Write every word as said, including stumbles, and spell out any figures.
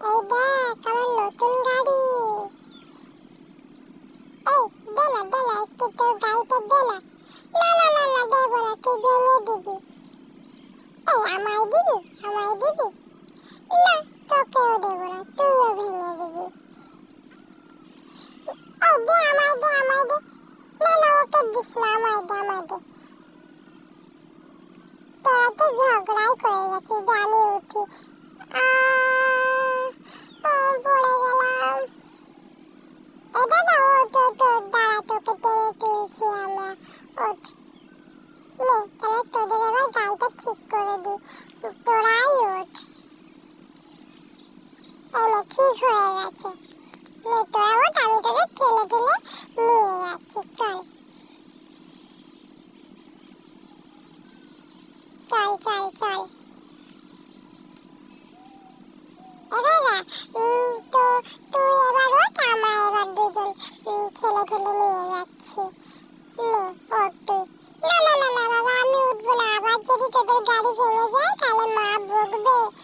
এই দেখ আমার নতুন গাড়ি। এই দে না দে না একটু তোর গাড়িটা দে না। না না না না দেবো না, তুই ভেঙে দিবি। এই আমায় দিবি, আমায় দিবি? না তোকেও দেবো না, তুইও ভেঙে দিবি। এই দে আমায় দে, আমায় দে। না না ওকে দিস না, আমায় দে, আমায় দে। তোরা তো ঝগড়াই করে যাচ্ছিস, দে আমি উঠি। আহ, আহ, পড়ে গেলাম। এ দাদা ওঠ ওঠ ওঠ, দাঁড়া তোকে টেনে তুলছি আমরা, ওঠ। নে তাহলে তোদের এবার গাড়িটা ঠিক করে দিই, তোরাই ওঠ। এই নে ঠিক হয়ে গেছে, নে তোরা ওঠ, আমি তোদের ঠেলে ঠেলে নিয়ে যাচ্ছি, চল চল চল চল। এ দাদা উম, তো তুই এবার ওঠ, আমরা এবার দুজন উম, ঠেলে ঠেলে নিয়ে যাচ্ছি। নে ওঠ তুই। না না না না বাবা আমি উঠবো না, আবার যদি তোদের গাড়ি ভেঙে যায় তাহলে মা বকবে।